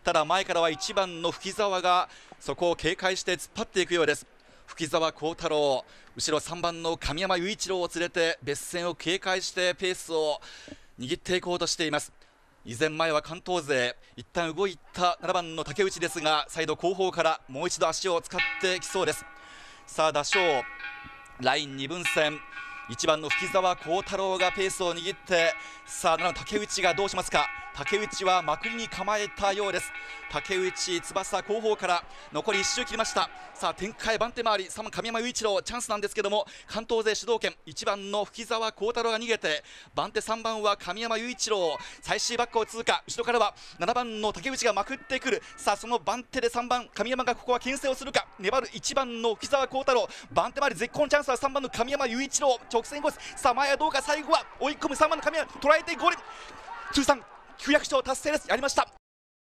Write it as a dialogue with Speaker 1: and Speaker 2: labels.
Speaker 1: ただ前からは1番の吹澤がそこを警戒して突っ張っていくようです。吹澤幸太郎、後ろ3番の神山雄一郎を連れて別線を警戒してペースを握っていこうとしています。依然前は関東勢、一旦動いた7番の竹内ですが、再度後方からもう一度足を使ってきそうです。さあ打賞ライン2分線、1番の吹澤幸太郎がペースを握って、さあ7番の竹内がどうしますか。竹内はまくりに構えたようです。竹内翼後方から残り1周切りました。さあ展開番手回り、3番神山雄一郎チャンスなんですけども、関東勢主導権1番の吹澤幸太郎が逃げて、番手3番は神山雄一郎最終バックを通過、後ろからは7番の竹内がまくってくる。さあその番手で3番神山がここは牽制をするか、粘る1番の吹澤幸太郎、番手回り絶好のチャンスは3番の神山雄一郎直線コース。さあ前はどうか、最後は追い込む3番の神山捉えてゴール、通算900勝達成です。やりました。